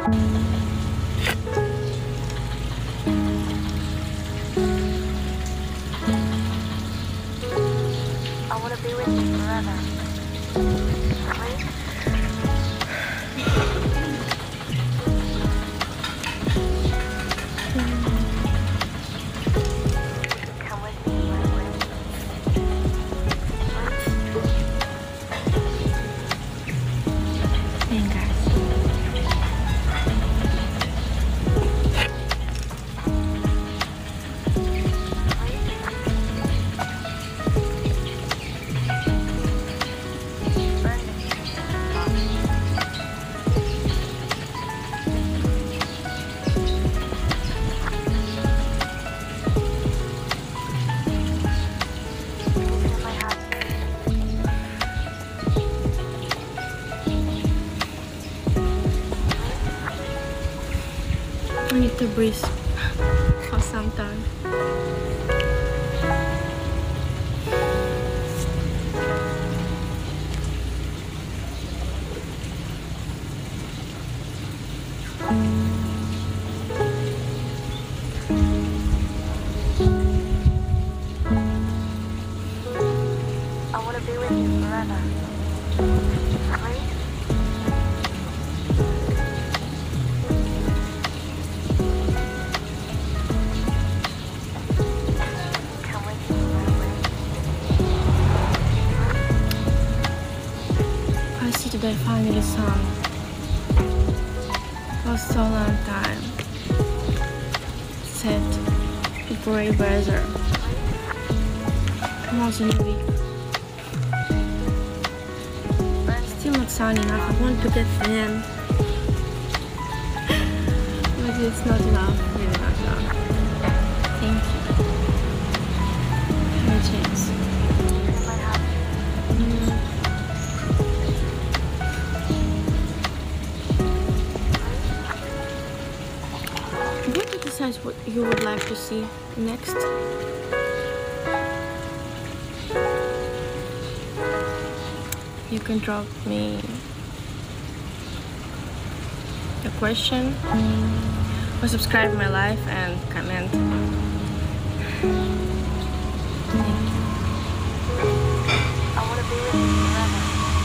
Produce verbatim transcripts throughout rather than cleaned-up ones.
I want to be with you forever. Please? Come with me, my way. Venga. I need to breathe for some time. I want to be with you forever. Please? I see today finally sun for so long time. Set gray weather. Almost a new week. Still not sunny enough. I want to get tan. But it's not enough. Really not enough. Thank you. No chance. Decide what you would like to see next. You can drop me a question or subscribe my live and comment. I want to be with you forever.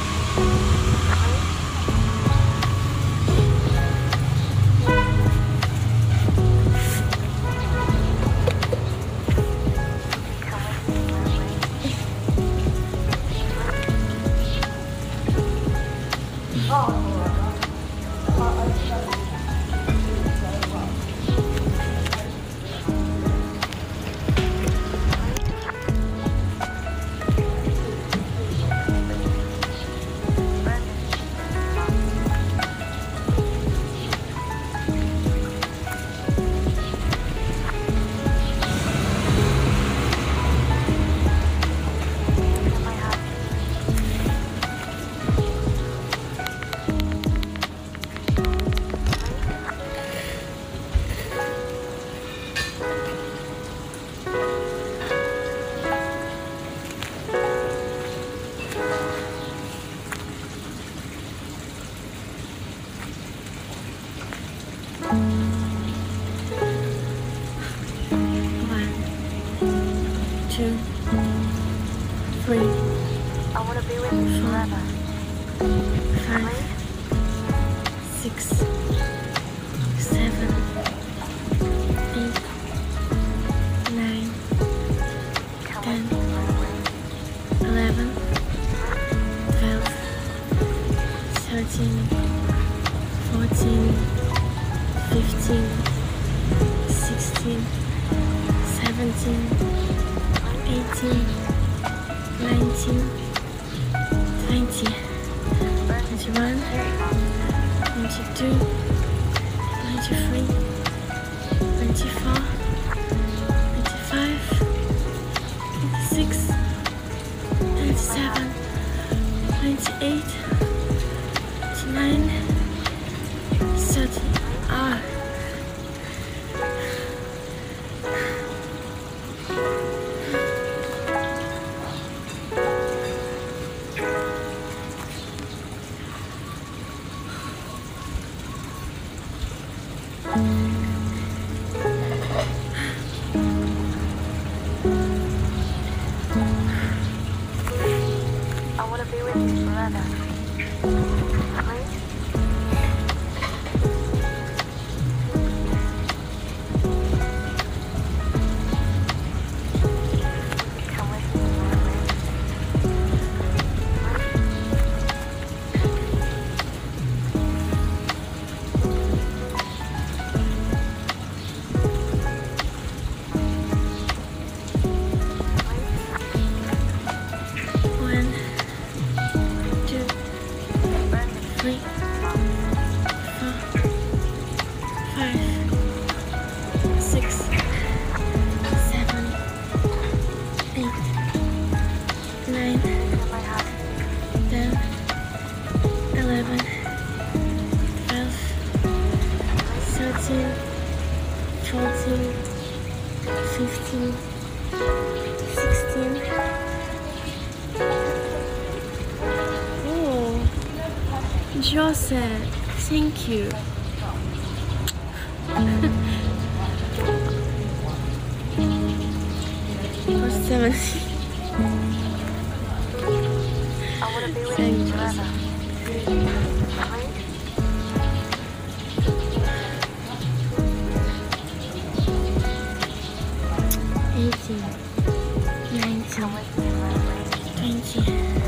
Two, three, I want to be with you forever. five, six, seven, eight, nine, ten, eleven, twelve, thirteen, fourteen, fifteen, sixteen, seventeen, eighteen, nineteen, twenty, twenty-one, twenty-two, twenty-three, twenty-four, twenty-five, twenty-six, twenty-seven, twenty-eight, twenty-nine, thirty. Ah. I want to be with you forever. Please? Come with me forever. One, two, three, four, five, six, seven, eight, nine, ten, eleven, twelve, thirteen, fourteen, fifteen, sixteen. Oh, Joseph, thank you. For seventeen. I want to be with Thank you you. forever. Please? eighteen, nineteen, Come with me forever. twenty,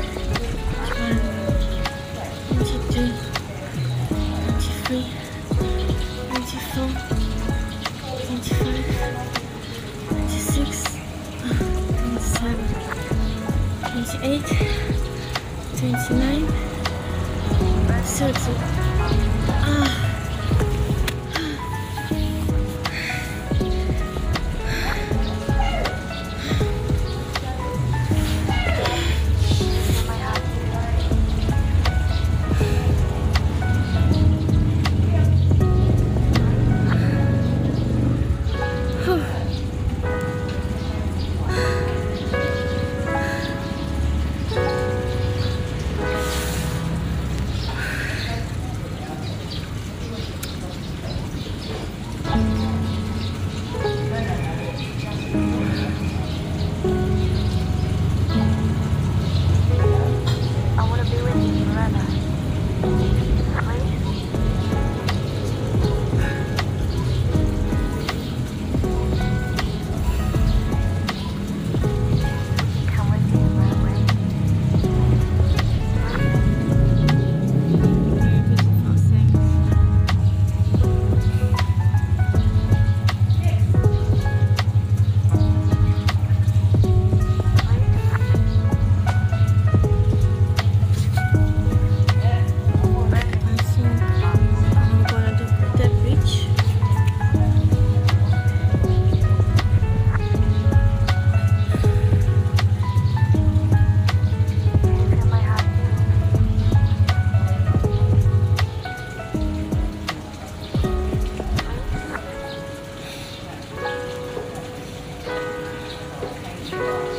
twenty-one, twenty-two, twenty-three, twenty-four, twenty-five, twenty-six, twenty-seven, twenty-eight, twenty-nine, thirty. Ah. My heart. I want to be with you forever. Please? Come with me forever. Very beautiful things. I think I'm gonna do the beach. Can you feel my heart? Please?